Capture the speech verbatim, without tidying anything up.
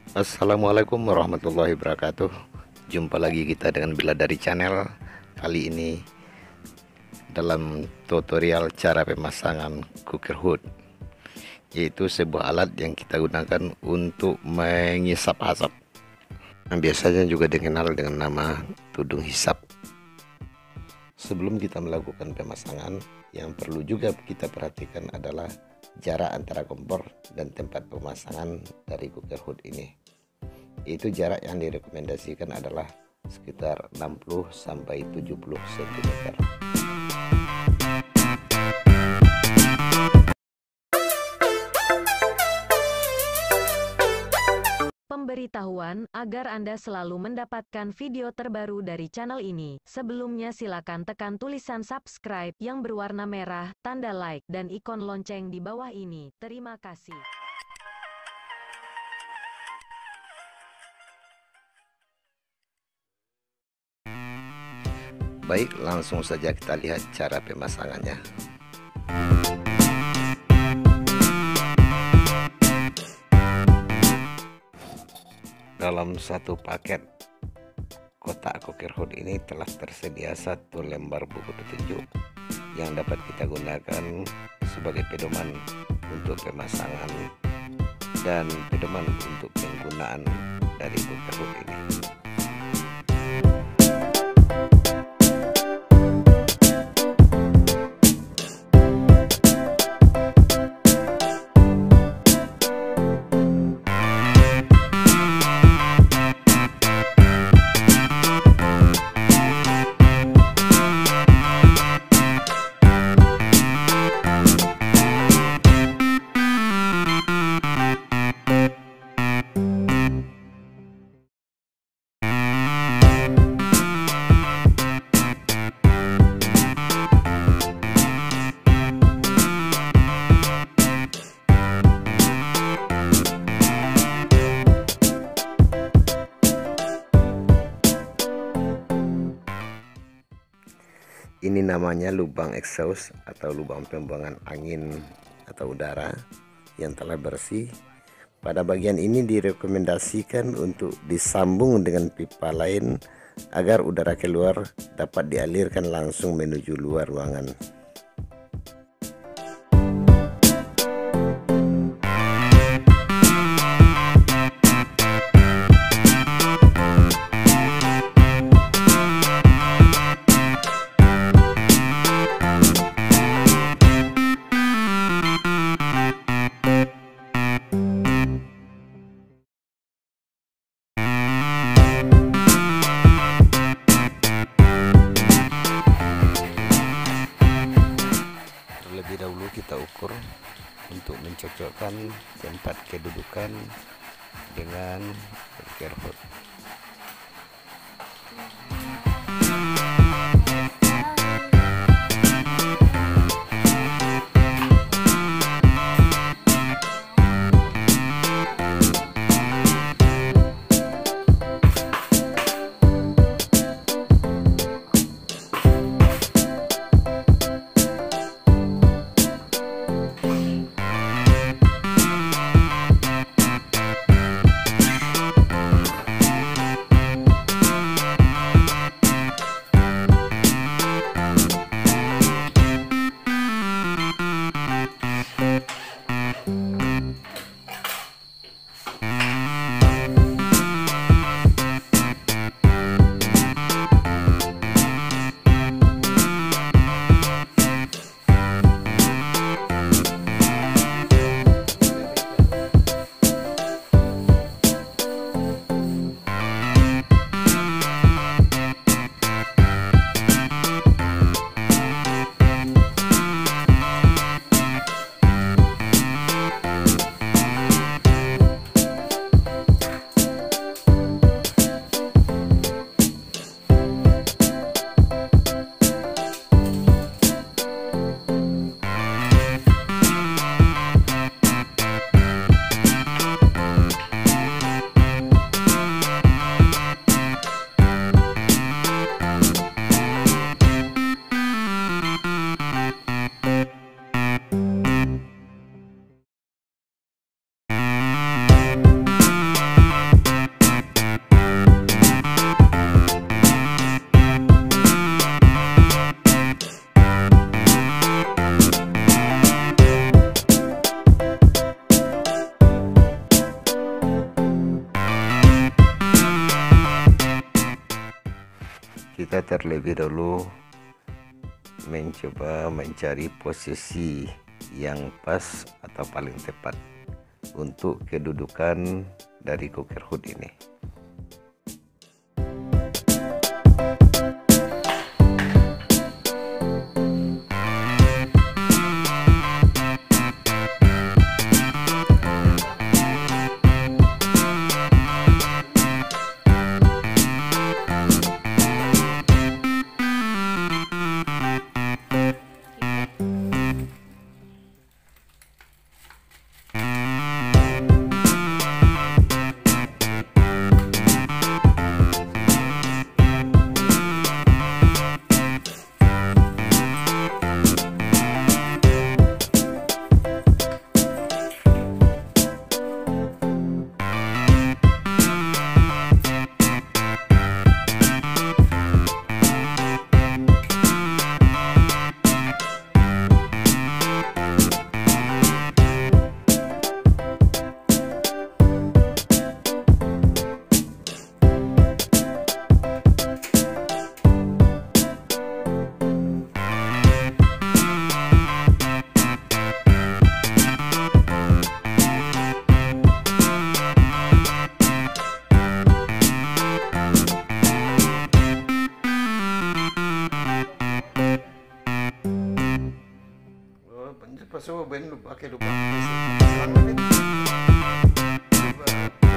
Assalamualaikum warahmatullahi wabarakatuh. Jumpa lagi kita dengan Biladari Channel. Kali ini dalam tutorial cara pemasangan cooker hood, yaitu sebuah alat yang kita gunakan untuk menghisap asap, yang biasanya juga dikenal dengan nama tudung hisap. Sebelum kita melakukan pemasangan, yang perlu juga kita perhatikan adalah jarak antara kompor dan tempat pemasangan dari cooker hood ini. Itu jarak yang direkomendasikan adalah sekitar enam puluh sampai tujuh puluh sentimeter. Pemberitahuan agar Anda selalu mendapatkan video terbaru dari channel ini. Sebelumnya silakan tekan tulisan subscribe yang berwarna merah, tanda like, dan ikon lonceng di bawah ini. Terima kasih. Baik, langsung saja kita lihat cara pemasangannya. Dalam satu paket kotak cooker hood ini telah tersedia satu lembar buku petunjuk yang dapat kita gunakan sebagai pedoman untuk pemasangan dan pedoman untuk penggunaan dari cooker hood ini. Ini namanya lubang exhaust atau lubang pembuangan angin atau udara yang telah bersih. Pada bagian ini direkomendasikan untuk disambung dengan pipa lain agar udara keluar dapat dialirkan langsung menuju luar ruangan. Terlebih dahulu kita ukur untuk mencocokkan tempat kedudukan dengan cooker hood. kita terlebih dahulu mencoba mencari posisi yang pas atau paling tepat untuk kedudukan dari cooker hood ini. Pasó, bueno, ¿a qué lugar?